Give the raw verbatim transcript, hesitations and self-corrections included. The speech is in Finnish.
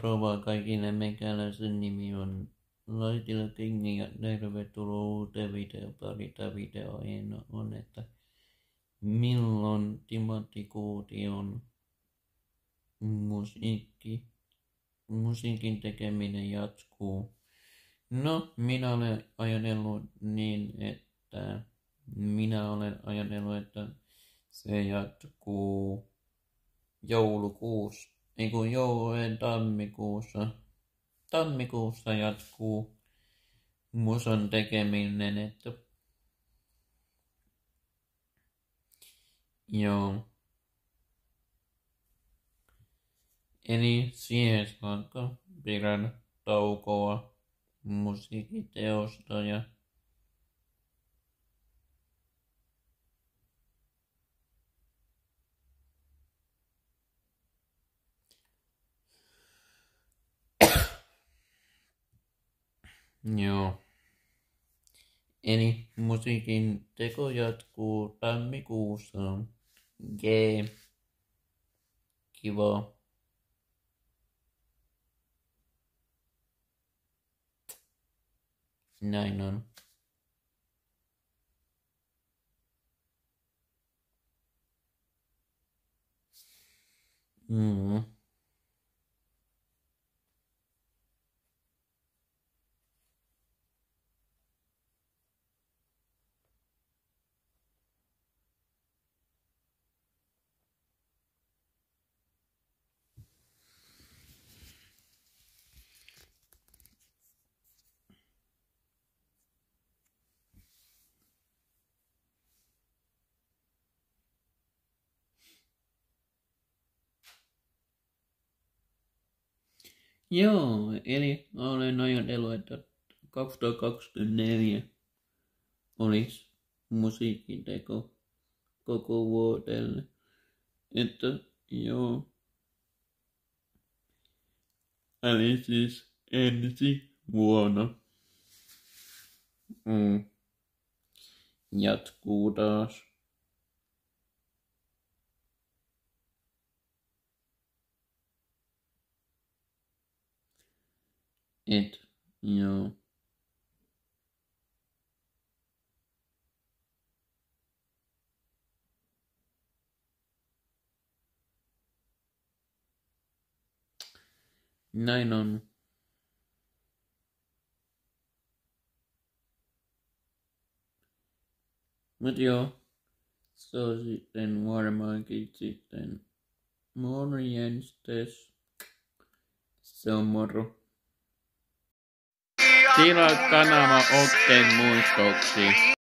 Moro vaan kaikille, meikäläisen nimi on Laitila Kingi ja tervetuloa uuteen videopari. Tämä video aiheena on, että milloin Timothy Kuution musiikki, musiikin tekeminen jatkuu. No, minä olen ajatellut niin, että minä olen ajatellut, että se jatkuu joulukuussa. Ei kun joulun tammikuussa. Tammikuussa jatkuu musan tekeminen, että joo. Eli siihen saakka pidän taukoa musiikiteosta ja joo. Eli musiikin teko jatkuu tammikuussa. Jee. Kiva. Näin on. Mm. Joo, eli olen ajatellut, että kaksituhattakaksikymmentäneljä olisi musiikkiteko koko vuodelle. Että joo. Eli siis ensi vuonna. Mm. Jatkuu taas. Et, joo. Näin on. Mut joo, se on sitten varmaankin sitten morjenstes. Se on moro. Tilaa kanava otteen muistoksi.